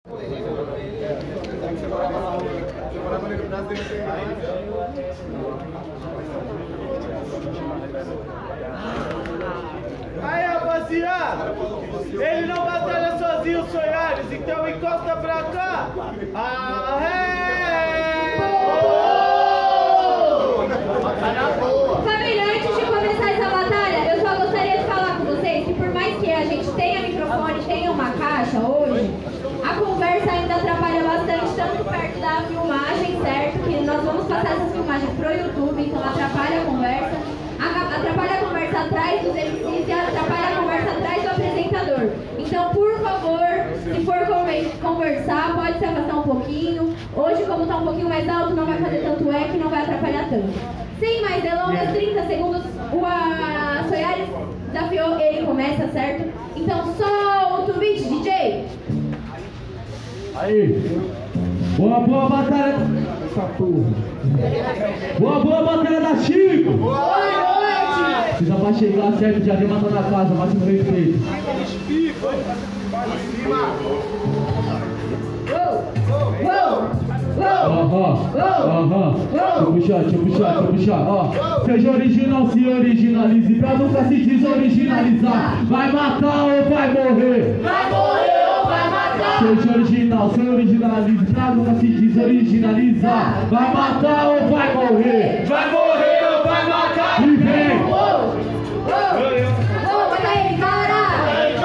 Aí, rapaziada, ele não batalha sozinho, Soares, então encosta pra cá. Família, antes de começar essa batalha, eu só gostaria de falar com vocês que por mais que a gente tenha microfone, tenha uma caixa hoje, a conversa ainda atrapalha bastante, tanto perto da filmagem, certo? Que nós vamos passar essas filmagens pro YouTube, então atrapalha a conversa. Atrapalha a conversa atrás dos MCs e atrapalha a conversa atrás do apresentador. Então, por favor, se for conversar, pode se afastar um pouquinho. Hoje, como está um pouquinho mais alto, não vai fazer tanto eco e não vai atrapalhar tanto. Sem mais delongas, 30 segundos, o Soares desafiou, ele começa, certo? Então, solta o beat, DJ! Aí! Boa batalha! Essa porra! Boa batalha da Chico! Boa noite! Precisa pra chegar certo, já deu matar na casa, máximo respeito. Deixa eu puxar, ó. Seja original, se originalize, pra nunca se desoriginalizar. Vai matar ou vai morrer? Vai morrer ou vai matar? Seja original, se originalize, pra nunca se desoriginalizar. Vai matar ou vai morrer? Vai morrer ou vai matar? E vem! Mata ele, caralho!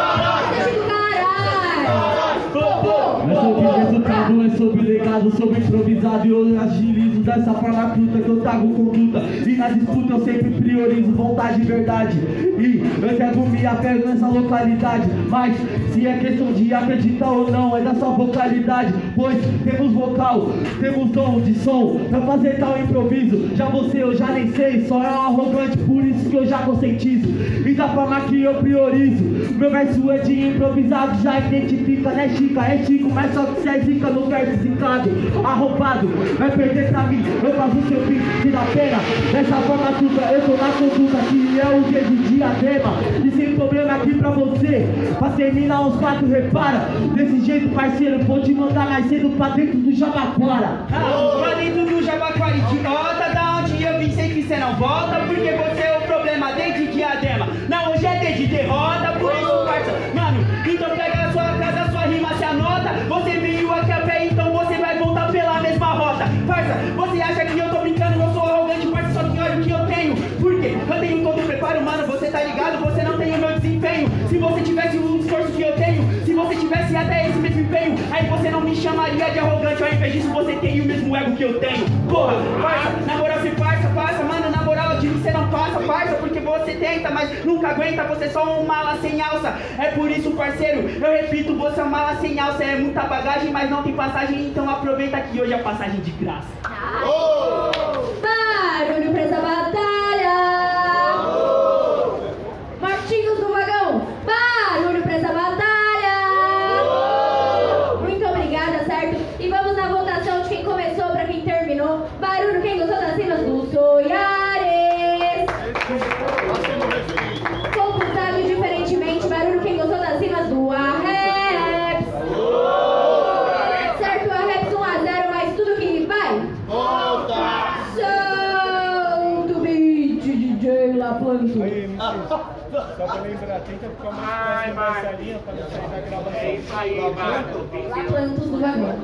Caralho! É sobre resultado, é sobre legado, sobre improvisado e eu agilizo dessa forma bruta que eu trago conduta. E na disputa eu sempre priorizo vontade e verdade. E eu quero me apego nessa localidade. Mas se é questão de acreditar ou não, é da sua vocalidade. Pois temos vocal, temos dom de som pra fazer tal improviso. Já você eu já nem sei, só é um arrogante, por isso que eu já conscientizo. E da forma que eu priorizo, meu verso é de improvisado, já identifica, né Chica? É Chico, mas só que cê é zica no verso zicado. Arrombado, vai perder pra mim, eu faço o seu fim, se dá pena. Dessa forma tudo, eu tô na conduta, que é o dia de diadema. E sem problema aqui pra você, pra terminar os quatro, repara. Desse jeito parceiro, vou te mandar mais cedo pra dentro do Jabaquara. Pra dentro do Jabaquara, idiota, da onde eu vim, sei que cê não volta, porque você é o problema desde diadema. Não, hoje é dia de derrota, por isso parça. Mano, então pega a sua casa, sua rima se anota. Você veio aqui a pé, então você vai voltar pela mesma rota. Parça, você acha que eu tô brincando, eu sou arrogante, parça, só que olha o que eu tenho. Por quê? Eu tenho todo o preparo, mano, você tá ligado, você não tem o meu desempenho. Se você tivesse o esforço que eu tenho, se você tivesse até esse mesmo empenho, aí você não me chamaria de arrogante, ao invés disso você tem o mesmo ego que eu tenho. Porra, parça, na moral se passa, mano, na moral de mim você não passa, parça, porque você tenta, mas nunca aguenta, você é só um mala sem alça. É por isso, parceiro, eu repito, você é um mala sem alça, é muita bagagem, mas não tem passagem, então aproveita que hoje é passagem de graça. Barulho pra essa batalha! Martinhos do vagão, barulho pra essa batalha! Muito obrigada, certo? E vamos na votação de quem começou pra quem terminou. Barulho, quem gostou das rimas do Soares? Computado diferentemente, barulho, quem gostou das rimas do Arreps? Certo, Arreps 1-0, mas tudo que vai? Volta! Solta o beat, DJ Laplanto. Só pra lembrar, tenta ficar mais nessa linha pra não sair da gravação. É isso aí, mano. Laplantos do vagão.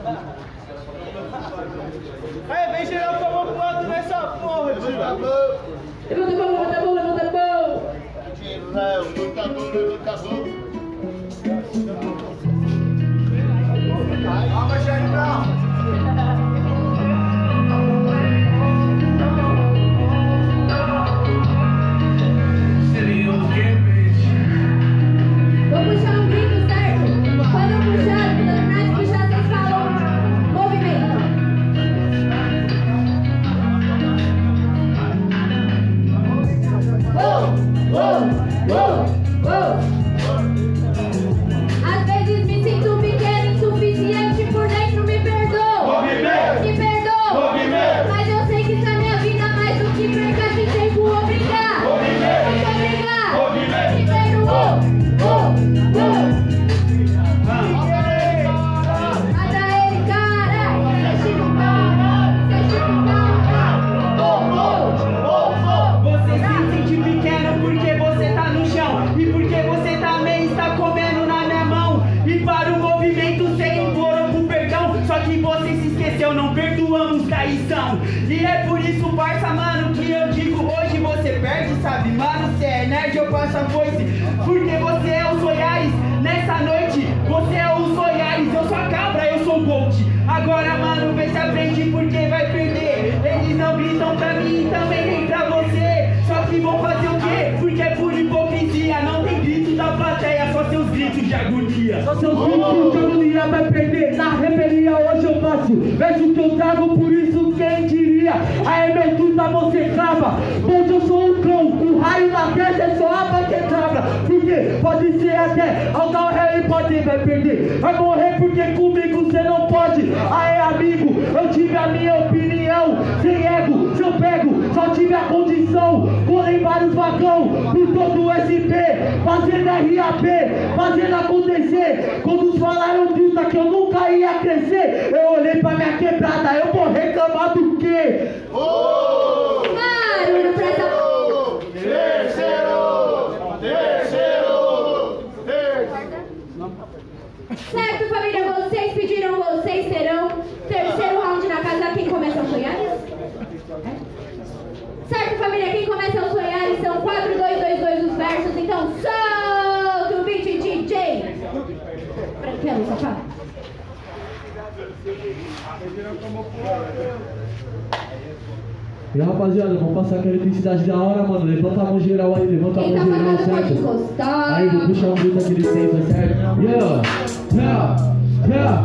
Aí, vem geral com a mão pro lado nessa porra, tio. Levanta a mão, levanta a mão, levanta a mão. Levanta a mão, levanta a mão. Calma, Jairão. Vou puxar um grito, certo? Quando eu puxar, quando eu terminar de puxar, vocês falam movimento. Uou, uou, uou, uou. movimento sem implorou por perdão, só que você se esqueceu, não perdoamos traição. E é por isso, parça, mano, que eu digo hoje você perde, sabe, mano, cê é nerd, eu passo a foice, porque você é o Soares, nessa noite, você é o Soares, eu sou a cabra, eu sou o Bolt. Agora, mano, vê se aprende porque vai perder. Eles não gritam pra mim e também nem pra você, só que vão fazer o quê? Porque é por hipocrisia, não tem grito da plateia, só seus gritos de agonia. Só seus gritos de agonia vai perder. Na revelia hoje eu faço vejo que eu trago, por isso quem diria. Aí meu tuta você crava, onde eu sou um cão, o raio na testa é só a baquetabra. Porque pode ser até altar o rei, pode vai perder, vai morrer porque comigo você não pode. Aí amigo, eu tive a minha opinião, sem ego, se eu pego, só tive a condição. Colei vários vagão por todo o SP, fazendo RAP, fazendo acontecer. Quando falaram puta que eu nunca ia crescer, eu olhei pra minha quebrada, eu vou reclamar do quê? Barulho pra essa... Certo, família, vocês pediram, vocês terão. Terceiro round na casa, quem começa é o Soares? Certo, família, quem começa é o Soares, são 4, 2, 2, 2 os versos, então solta o beat, DJ! Branquelo, safado. E rapaziada, vamos passar aquela intensidade da hora, mano. Levanta a mão geral aí, levanta a Quem mão tá geral, fazendo pode certo? encostar. Aí, vou puxar um grito aqui de sempre, certo? Yeah, yeah, yeah.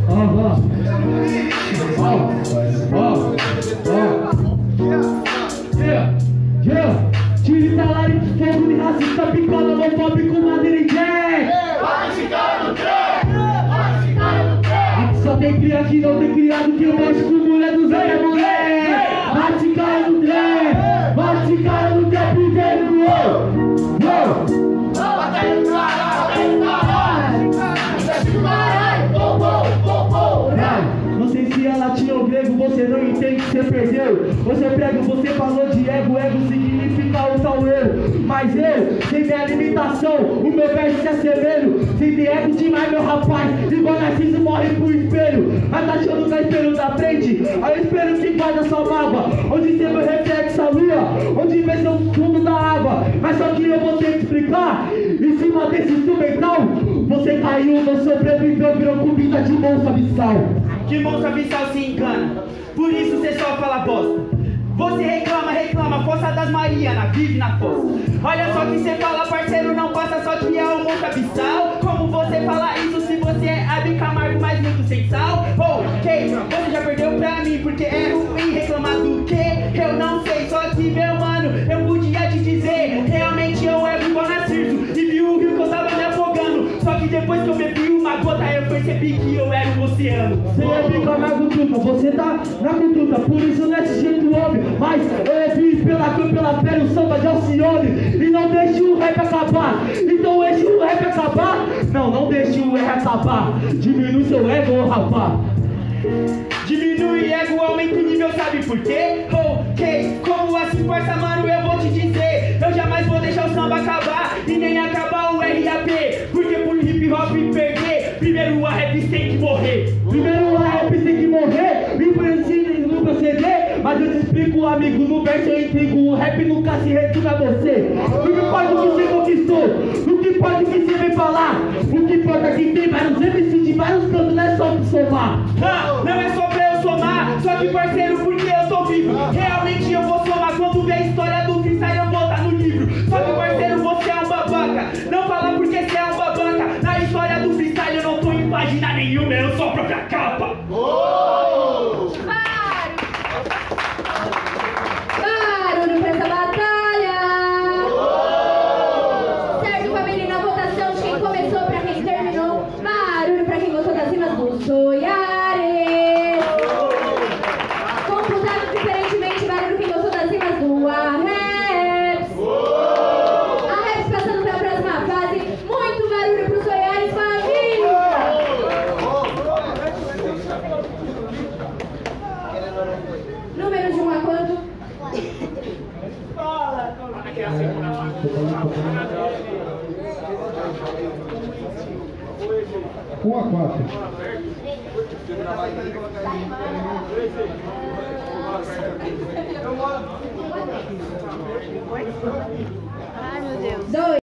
Yeah. Tire salário de fogo de racista, picola, homofóbico, madeira e jazz. Vai ficar no trem! Vai ficar no trem! Aqui só tem cria, aqui não tem criado, que eu mexo com mulher dos velhos, mulher. Vai se cara no trem, vai se cara no trem primeiro, Batalha do caralho! Não sei se é latim ou grego, você não entende que você perdeu. Você prega, você falou de ego, ego significa o tal eu. Mas eu, sem minha limitação, o meu verso é severo. Sem ter ego demais, meu rapaz, igual Narciso morre pro espelho. Mas tá achando no espelho da frente, aí eu espero que guarda a sua mágoa. Onde você vai reflexo a lua, onde vê seu fundo da água. Mas só que eu vou ter que explicar, em cima desse instrumental, você caiu, não sobreviveu, virou comida de monstro abissal. Que monstro abissal se engana, por isso você só fala bosta. Você reclama, Fossa das Marianas, vive na fossa. Olha só que você fala, parceiro, não passa, só que é o monstro abissal. Como você fala isso se você é Abi Camargo, mas muito sem sal? Ok, você já perdeu pra mim, porque é ruim reclamar do que? Eu não sei, só que meu mano, eu podia te dizer, realmente eu era igual na Circo, e vi o rio que eu tava me afogando. Só que depois que eu bebi uma gota, eu percebi que eu era um oceano. Você é Abi Camargo, truta, você tá na cultura, por isso não é esse jeito homem. Mas eu vi pela cor, pela pele, o samba de Alcione. E não deixe o rap acabar. Então deixe o rap acabar. Não deixe o rap acabar. Diminui seu ego, rapaz. Diminui ego, aumenta o nível, sabe por quê? Ok, como assim, parça, mano, eu vou te dizer. Eu jamais vou deixar o samba acabar e nem acabar o RAP. Porque por hip hop perder, primeiro a rap tem que morrer. Primeiro a rap tem que morrer. Me ensine no proceder. Mas eu te explico, amigo, no verso eu intrigo. O rap nunca se resume a você. O que importa o que você conquistou, o que importa o que você vem falar. O que importa é que tem vários MC de vários cantos, não é só pra somar. Não é só pra eu somar, só que parceiro, porque eu tô vivo. Realmente eu vou somar, quando ver a história do freestyle eu vou botar no livro. Só que parceiro, você é um babaca, não fala porque você é um babaca. Na história do freestyle eu não tô em página nenhuma, eu sou a própria capa. Barulho pra essa batalha! Certo, família, na votação, quem começou pra quem terminou. Barulho pra quem gostou das rimas do Soares. Computado diferentemente, barulho quem gostou das rimas do Arreps. Arreps passando pra próxima fase. Muito barulho pro Soares, família! Número de 1 a quanto? 1 a 4. Ai, meu Deus. 2.